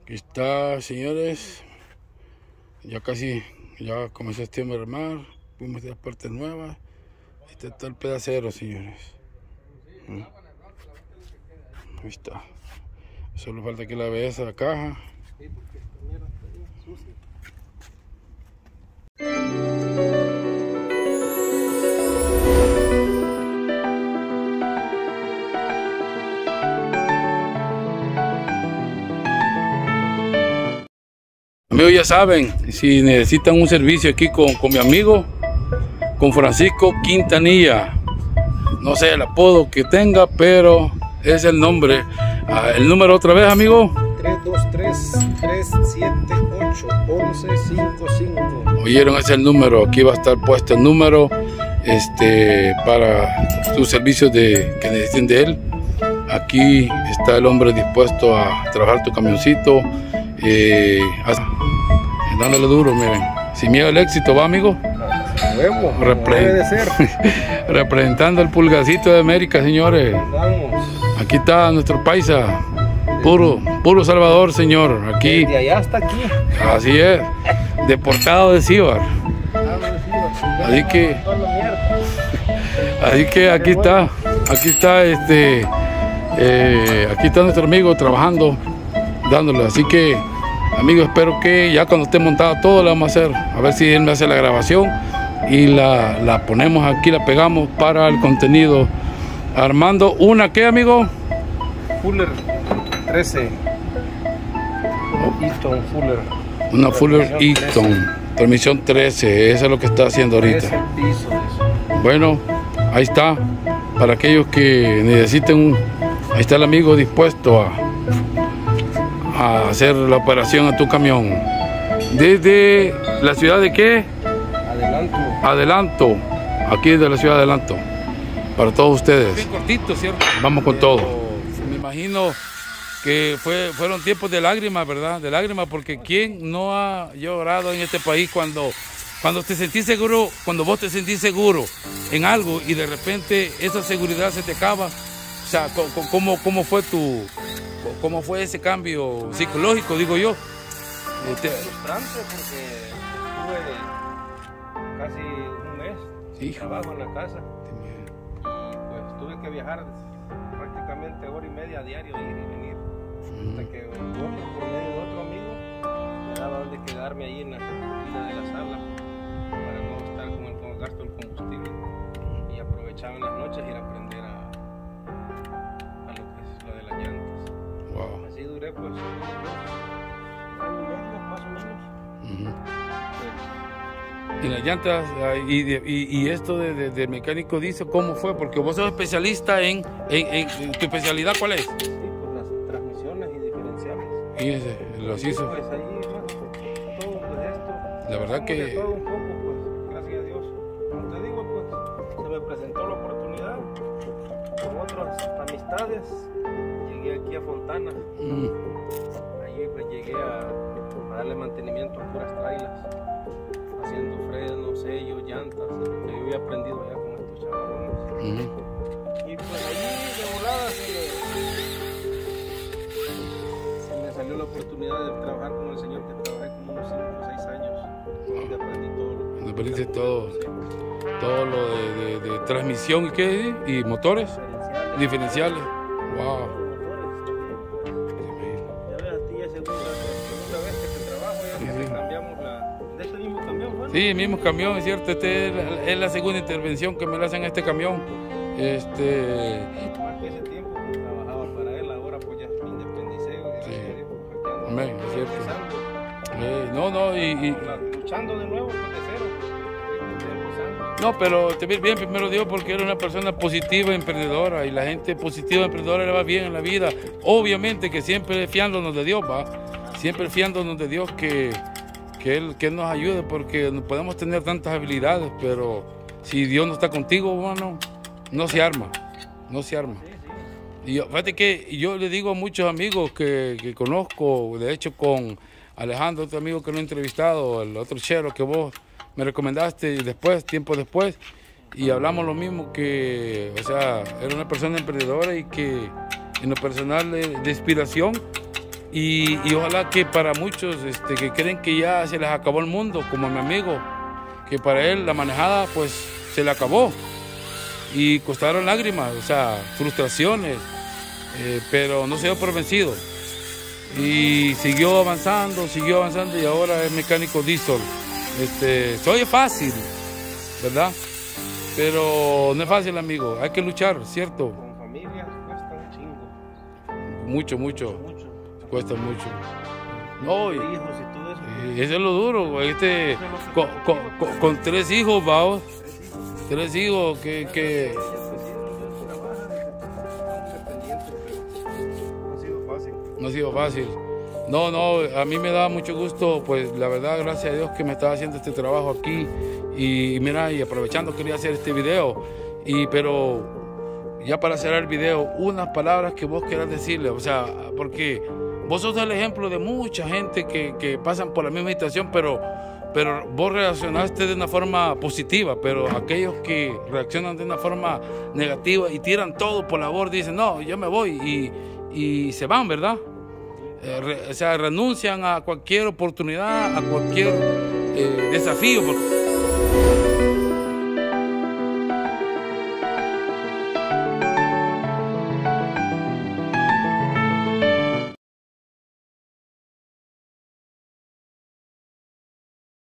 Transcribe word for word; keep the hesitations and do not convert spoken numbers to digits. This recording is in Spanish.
Aquí está, señores. Ya casi, ya comenzó este tiempo de armar. Fuimos de las partes nuevas. Este está el pedacero, señores. ¿Mm? Ahí está. Solo falta que la vea esa caja. Amigos, ya saben, si necesitan un servicio aquí con, con mi amigo, con Francisco Quintanilla, no sé el apodo que tenga, pero es el nombre. Ah, el número otra vez, amigo. tres dos tres, tres siete ocho, once cincuenta y cinco. Oyeron, ese es el número. Aquí va a estar puesto el número este, para sus servicios de, que necesiten de él. Aquí está el hombre dispuesto a trabajar tu camioncito. Eh, dándole duro, miren, sin miedo al éxito, va, amigo. Huevo, Repre debe de ser. Representando el pulgacito de América, señores. Vamos. Aquí está nuestro paisa, puro, puro Salvador, señor. Aquí, de allá hasta aquí. así es, deportado de Cibar. Así que, así que aquí está, aquí está este, eh, aquí está nuestro amigo trabajando, dándole. Así que, amigo, espero que ya cuando esté montado todo lo vamos a hacer. A ver si él me hace la grabación y la, la ponemos aquí, la pegamos para el contenido. Armando una, ¿qué, amigo? Fuller trece. Easton Fuller. Una Fuller Easton, transmisión trece, eso es lo que está haciendo ahorita. trece pisos, eso. Bueno, ahí está. Para aquellos que necesiten un, ahí está el amigo dispuesto a a hacer la operación a tu camión. Desde la ciudad de qué? Adelanto. Adelanto. Aquí desde la ciudad de Adelanto. Para todos ustedes. Bien cortito, ¿cierto? Vamos con todo. Me imagino que fue, fueron tiempos de lágrimas, ¿verdad? De lágrimas, porque ¿quién no ha llorado en este país cuando, cuando te sentís seguro, cuando vos te sentís seguro en algo y de repente esa seguridad se te acaba? O sea, ¿cómo, cómo fue tu... ¿Cómo fue ese cambio psicológico, digo yo? Este... frustrante porque estuve casi un mes sin trabajo en la casa y pues tuve que viajar prácticamente hora y media a diario, ir y venir, mm. hasta que otro, por medio de otro amigo me daba donde quedarme ahí en la cantina de la sala para no estar con el, con el gasto del combustible y aprovechaba en las noches ir a aprender a, a lo que es lo de las llantas. Wow. Así duré pues un año y medio más o menos. Uh-huh. Y las llantas y, y, y esto de, de, de mecánico dice cómo fue, porque vos sos especialista en, en, en, en tu especialidad, ¿cuál es? Sí, pues las transmisiones y diferenciales. Y ese, los hizo. Pues ahí más todo pues esto. La verdad que de todo un poco, pues gracias a Dios. Como te digo, pues se me presentó la oportunidad con otras amistades. Llegué aquí a Fontana, mm. allí pues llegué a, a darle mantenimiento a puras trailas, haciendo frenos, sellos, llantas, que yo había aprendido ya con estos chavalones. Mm. Y pues allí de volada se, se me salió la oportunidad de trabajar con el señor que trabajé como unos cinco o seis años, donde aprendí todo lo que... Aprendiste todo, todo lo de, de, de transmisión y qué, y motores, diferenciales. diferenciales. Wow. Sí, el mismo camión, es cierto. Este es la, es la segunda intervención que me la hacen a este camión. Este... Más que ese tiempo pues, trabajaba para él, ahora pues ya me independicé. Sí. Pues, amén, es cierto. Eh, no, no, y, y... luchando de nuevo pues, de cero. No, pero te vi bien, primero Dios, porque eres una persona positiva, emprendedora, y la gente positiva, emprendedora le va bien en la vida. Obviamente que siempre fiándonos de Dios, va. Siempre fiándonos de Dios que... Que él, que él nos ayude, porque podemos tener tantas habilidades, pero si Dios no está contigo, bueno, no se arma, no se arma. Y yo, fíjate que yo le digo a muchos amigos que, que conozco, de hecho con Alejandro, otro amigo que no he entrevistado, el otro chero que vos me recomendaste y después, tiempo después, y hablamos lo mismo, que, o sea, era una persona emprendedora y que en lo personal de, de inspiración Y, y ojalá que para muchos este, que creen que ya se les acabó el mundo, como mi amigo, que para él la manejada pues se le acabó y costaron lágrimas, o sea, frustraciones, eh, pero no se dio por vencido y siguió avanzando, siguió avanzando y ahora es mecánico diesel. Este, se oye fácil, ¿verdad? Pero no es fácil, amigo, hay que luchar, ¿cierto? Con familias cuesta un chingo. Mucho, mucho, mucho. Cuesta mucho. No, y, hijos y todo eso. Y eso es lo duro, este, es lo con, con, con, con tres hijos, vamos, tres hijos que... que... No ha sido fácil. No ha sido fácil. No, no, a mí me da mucho gusto, pues la verdad, gracias a Dios que me está haciendo este trabajo aquí. Y mira, y aprovechando quería hacer este video, y pero ya para cerrar el video, unas palabras que vos quieras decirle, o sea, porque vos sos el ejemplo de mucha gente que, que pasan por la misma situación, pero, pero vos reaccionaste de una forma positiva, pero aquellos que reaccionan de una forma negativa y tiran todo por la borda, dicen, no, yo me voy, y, y se van, ¿verdad? Eh, re, o sea, renuncian a cualquier oportunidad, a cualquier eh, desafío. Porque...